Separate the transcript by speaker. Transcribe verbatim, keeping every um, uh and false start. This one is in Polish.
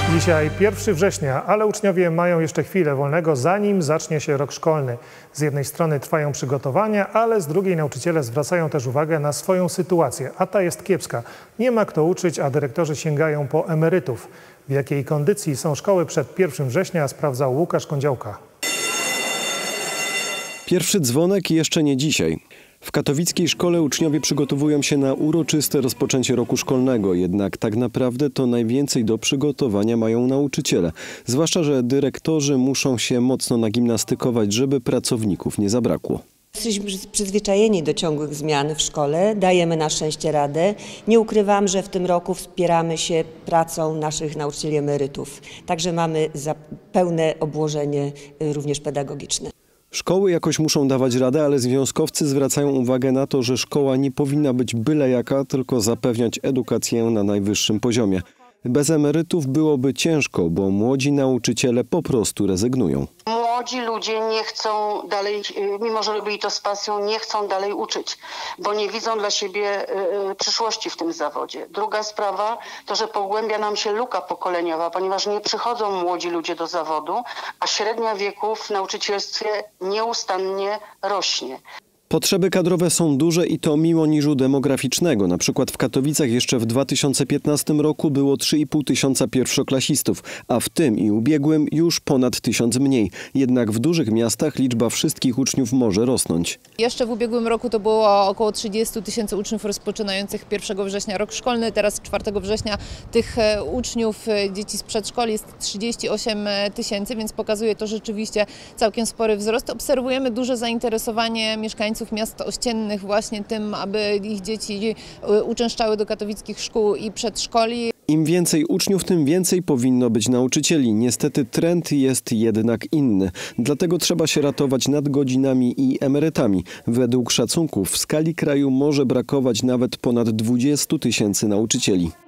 Speaker 1: Dzisiaj pierwszego września, ale uczniowie mają jeszcze chwilę wolnego, zanim zacznie się rok szkolny. Z jednej strony trwają przygotowania, ale z drugiej nauczyciele zwracają też uwagę na swoją sytuację, a ta jest kiepska. Nie ma kto uczyć, a dyrektorzy sięgają po emerytów. W jakiej kondycji są szkoły przed pierwszego września, sprawdzał Łukasz Kądziałka.
Speaker 2: Pierwszy dzwonek jeszcze nie dzisiaj. W katowickiej szkole uczniowie przygotowują się na uroczyste rozpoczęcie roku szkolnego, jednak tak naprawdę to najwięcej do przygotowania mają nauczyciele. Zwłaszcza, że dyrektorzy muszą się mocno nagimnastykować, żeby pracowników nie zabrakło.
Speaker 3: Jesteśmy przyzwyczajeni do ciągłych zmian w szkole, dajemy na szczęście radę. Nie ukrywam, że w tym roku wspieramy się pracą naszych nauczycieli emerytów. Także mamy za pełne obłożenie również pedagogiczne.
Speaker 2: Szkoły jakoś muszą dawać radę, ale związkowcy zwracają uwagę na to, że szkoła nie powinna być byle jaka, tylko zapewniać edukację na najwyższym poziomie. Bez emerytów byłoby ciężko, bo młodzi nauczyciele po prostu rezygnują.
Speaker 4: Młodzi ludzie nie chcą dalej, mimo że robili to z pasją, nie chcą dalej uczyć, bo nie widzą dla siebie przyszłości w tym zawodzie. Druga sprawa to, że pogłębia nam się luka pokoleniowa, ponieważ nie przychodzą młodzi ludzie do zawodu, a średnia wieku w nauczycielstwie nieustannie rośnie.
Speaker 2: Potrzeby kadrowe są duże i to mimo niżu demograficznego. Na przykład w Katowicach jeszcze w dwa tysiące piętnastym roku było trzy i pół tysiąca pierwszoklasistów, a w tym i ubiegłym już ponad tysiąc mniej. Jednak w dużych miastach liczba wszystkich uczniów może rosnąć.
Speaker 5: Jeszcze w ubiegłym roku to było około trzydzieści tysięcy uczniów rozpoczynających pierwszego września rok szkolny. Teraz czwartego września tych uczniów, dzieci z przedszkoli jest trzydzieści osiem tysięcy, więc pokazuje to rzeczywiście całkiem spory wzrost. Obserwujemy duże zainteresowanie mieszkańców miast ościennych właśnie tym, aby ich dzieci uczęszczały do katowickich szkół i przedszkoli.
Speaker 2: Im więcej uczniów, tym więcej powinno być nauczycieli. Niestety trend jest jednak inny. Dlatego trzeba się ratować nadgodzinami i emerytami. Według szacunków w skali kraju może brakować nawet ponad dwudziestu tysięcy nauczycieli.